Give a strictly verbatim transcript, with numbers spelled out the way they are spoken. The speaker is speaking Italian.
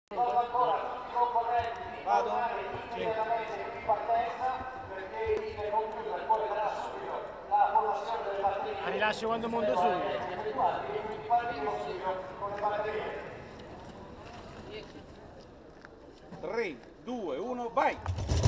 Sono ancora tutti i componenti Vado? immediatamente in partenza perché viene conclusa e poi verrà subito la formazione delle batterie. La rilascio quando monto su. Effettuati e quindi partiremo subito con le batterie. tre, due, uno, vai!